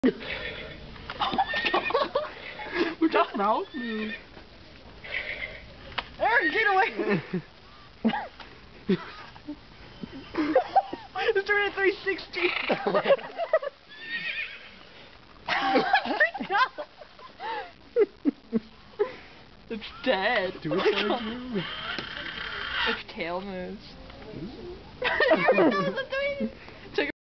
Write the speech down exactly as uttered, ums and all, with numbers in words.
Oh my god! We're just mouth move. Aaron, get away! It's doing a three sixty. It's dead. Do it for you. Its tail moves.